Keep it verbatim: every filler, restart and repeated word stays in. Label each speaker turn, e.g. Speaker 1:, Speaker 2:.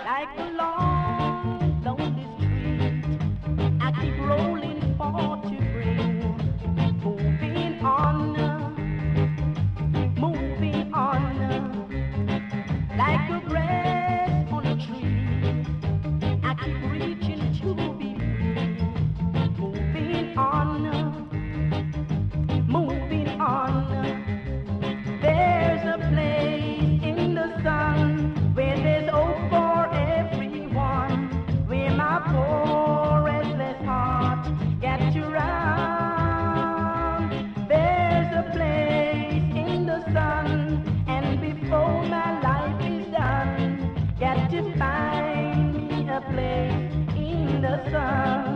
Speaker 1: like a long, lonely street. I keep rolling for to bring, moving on, moving on, like a breath on a tree. I keep reaching to be free, moving on, moving on. There's a place in the sun where there's hope for everyone, where my poor restless heart gets around. There's a place in the sun, and before my life is done, got to find me a place in the sun.